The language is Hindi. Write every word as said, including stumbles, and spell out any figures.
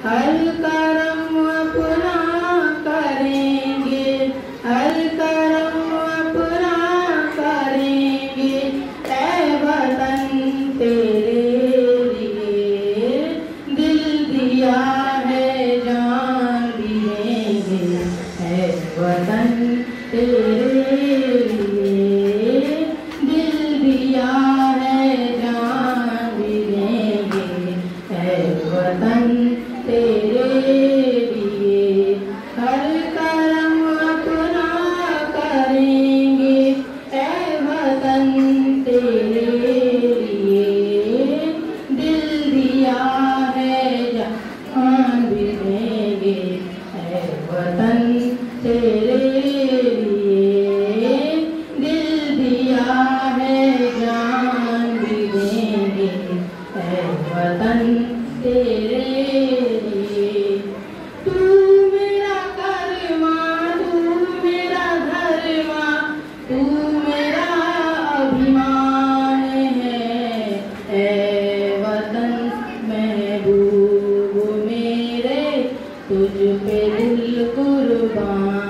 हर करम अपना करेंगे, हर करम अपना करेंगे, ऐ वतन तेरे लिए दिल दिया है जान भी देंगे, ऐ वतन तेरे लिए दिल दिया है जान भी देंगे, ऐ वतन तेरे लिए हर करम अपना करेंगे, ऐ वतन तेरे लिए दिल दिया है जान भी देंगे, ऐ वतन तेरे लिए दिल दिया है जान भी देंगे, ऐ वतन तेरे लिए। तू मेरा कर्मा, तू मेरा धर्मा, तू मेरा अभिमान है, ऐ वतन महबूब मेरे तुझ पे दिल कुर्बान